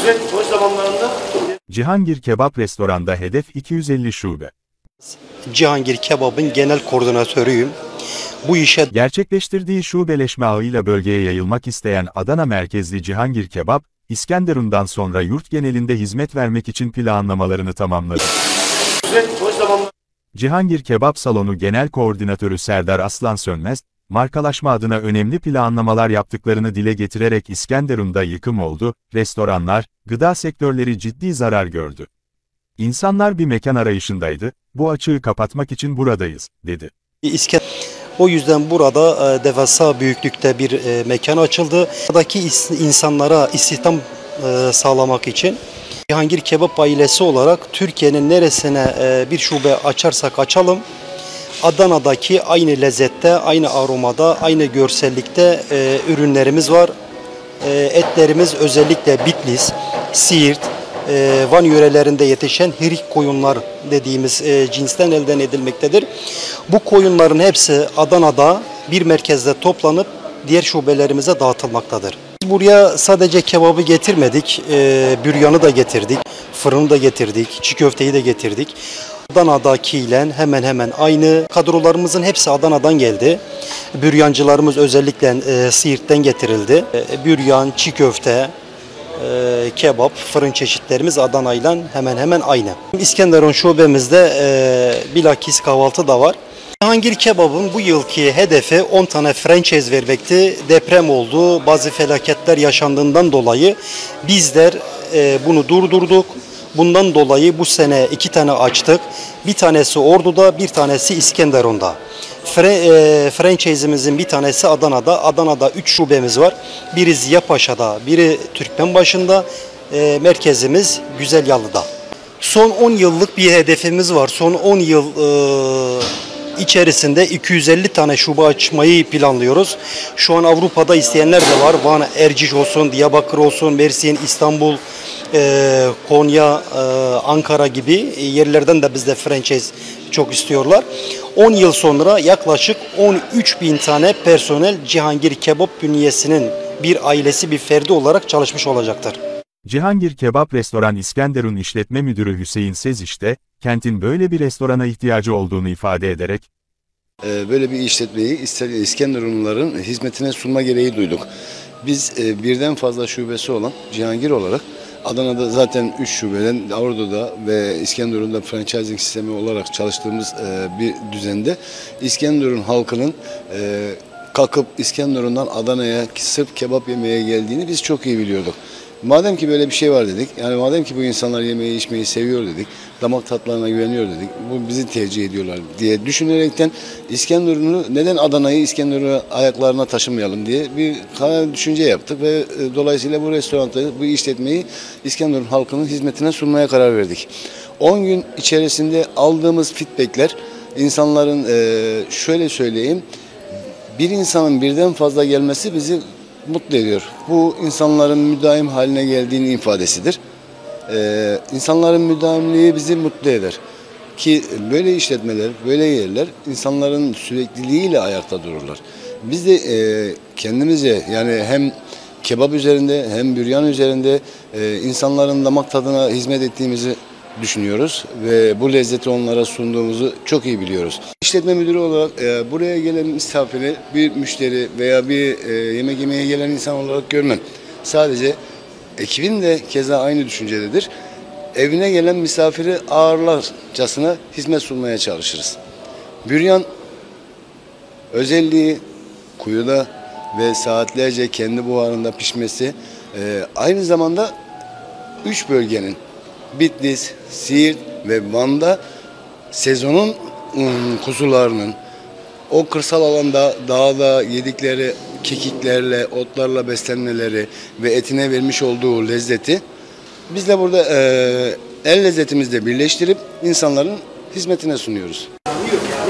Ve boş zamanlarında Cihangir Kebap Restoran'da hedef 250 şube. Cihangir Kebap'ın genel koordinatörüyüm. Bu işe Gerçekleştirdiği şubeleşme ağıyla bölgeye yayılmak isteyen Adana merkezli Cihangir Kebap, İskenderun'dan sonra yurt genelinde hizmet vermek için planlamalarını tamamladı. ve boş zamanlarında Cihangir Kebap Salonu Genel Koordinatörü Serdar Aslan Sönmez, markalaşma adına önemli planlamalar yaptıklarını dile getirerek İskenderun'da yıkım oldu, restoranlar, gıda sektörleri ciddi zarar gördü. İnsanlar bir mekan arayışındaydı, bu açığı kapatmak için buradayız, dedi. O yüzden burada devasa büyüklükte bir mekan açıldı. Buradaki insanlara istihdam sağlamak için Cihangir Kebap ailesi olarak Türkiye'nin neresine bir şube açarsak açalım, Adana'daki aynı lezzette, aynı aromada, aynı görsellikte ürünlerimiz var. Etlerimiz özellikle Bitlis, Siirt, Van yörelerinde yetişen hirik koyunlar dediğimiz cinsten elde edilmektedir. Bu koyunların hepsi Adana'da bir merkezde toplanıp diğer şubelerimize dağıtılmaktadır. Biz buraya sadece kebabı getirmedik, büryanı da getirdik, fırını da getirdik, çiğ köfteyi de getirdik. Adana'dakiyle hemen hemen aynı. Kadrolarımızın hepsi Adana'dan geldi. Büryancılarımız özellikle Siirt'ten getirildi. Büryan, çiğ köfte, kebap, fırın çeşitlerimiz Adana'yla hemen hemen aynı. İskenderun şubemizde bilakis kahvaltı da var. Cihangir Kebap'ın bu yılki hedefi 10 tane franchise vermekti. Deprem oldu, bazı felaketler yaşandığından dolayı bizler bunu durdurduk. Bundan dolayı bu sene 2 tane açtık. Bir tanesi Ordu'da, bir tanesi İskenderun'da. Franchise'imizin bir tanesi Adana'da. Adana'da 3 şubemiz var. Biri Ziyapaşa'da, biri Türkmenbaşı'nda. Merkezimiz Güzelyalı'da. Son 10 yıllık bir hedefimiz var. Son 10 yıl içerisinde 250 tane şube açmayı planlıyoruz. Şu an Avrupa'da isteyenler de var. Van, Erciş olsun, Diyarbakır olsun, Mersin, İstanbul, Konya, Ankara gibi yerlerden de bizde franchise çok istiyorlar. 10 yıl sonra yaklaşık 13.000 tane personel Cihangir Kebap bünyesinin bir ailesi, bir ferdi olarak çalışmış olacaktır. Cihangir Kebap Restoran İskenderun İşletme Müdürü Hüseyin Seziş de, kentin böyle bir restorana ihtiyacı olduğunu ifade ederek, böyle bir işletmeyi İskenderunluların hizmetine sunma gereği duyduk. Biz birden fazla şubesi olan Cihangir olarak Adana'da zaten 3 şubeden, Ordu'da ve İskenderun'da franchising sistemi olarak çalıştığımız bir düzende İskenderun halkının kalkıp İskenderun'dan Adana'ya sırf kebap yemeye geldiğini biz çok iyi biliyorduk. Madem ki böyle bir şey var dedik, yani madem ki bu insanlar yemeği içmeyi seviyor dedik, damak tatlarına güveniyor dedik, bu bizi tercih ediyorlar diye düşünerekten İskenderun'u neden Adana'yı İskenderun'a ayaklarına taşımayalım diye bir düşünce yaptık ve dolayısıyla bu restoranı, bu işletmeyi İskenderun halkının hizmetine sunmaya karar verdik. 10 gün içerisinde aldığımız feedbackler insanların şöyle söyleyeyim, bir insanın birden fazla gelmesi bizi mutlu ediyor. Bu insanların müdaim haline geldiğinin ifadesidir. İnsanların müdaimliği bizi mutlu eder. Ki böyle işletmeler, böyle yerler insanların sürekliliğiyle ayakta dururlar. Biz de kendimizce yani hem kebap üzerinde hem büryan üzerinde insanların damak tadına hizmet ettiğimizi düşünüyoruz ve bu lezzeti onlara sunduğumuzu çok iyi biliyoruz. İşletme müdürü olarak buraya gelen misafiri bir müşteri veya bir yemek yemeye gelen insan olarak görmem. Sadece ekibin de keza aynı düşüncededir. Evine gelen misafiri ağırlarcasına hizmet sunmaya çalışırız. Büryan özelliği kuyuda ve saatlerce kendi buharında pişmesi, aynı zamanda 3 bölgenin Bitlis, Siirt ve Van'da sezonun kuzularının o kırsal alanda dağda yedikleri kekiklerle, otlarla beslenmeleri ve etine vermiş olduğu lezzeti biz de burada el lezzetimizle birleştirip insanların hizmetine sunuyoruz.